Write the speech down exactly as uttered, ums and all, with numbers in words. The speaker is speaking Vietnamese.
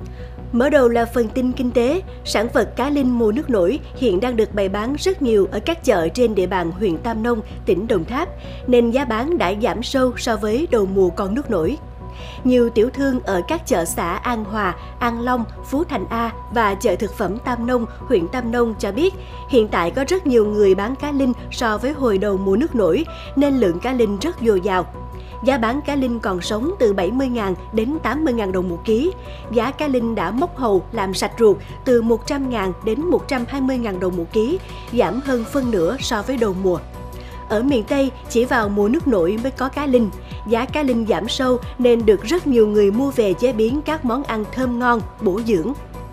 Mở đầu là phần tin kinh tế, sản vật cá linh mùa nước nổi hiện đang được bày bán rất nhiều ở các chợ trên địa bàn huyện Tam Nông, tỉnh Đồng Tháp, nên giá bán đã giảm sâu so với đầu mùa con nước nổi. Nhiều tiểu thương ở các chợ xã An Hòa, An Long, Phú Thành A và chợ thực phẩm Tam Nông, huyện Tam Nông cho biết hiện tại có rất nhiều người bán cá linh so với hồi đầu mùa nước nổi nên lượng cá linh rất dồi dào. Giá bán cá linh còn sống từ bảy mươi nghìn đến tám mươi nghìn đồng một ký. Giá cá linh đã mốc hầu làm sạch ruột từ một trăm nghìn đến một trăm hai mươi nghìn đồng một ký, giảm hơn phân nửa so với đầu mùa. Ở miền Tây, chỉ vào mùa nước nổi mới có cá linh. Giá cá linh giảm sâu nên được rất nhiều người mua về chế biến các món ăn thơm ngon, bổ dưỡng.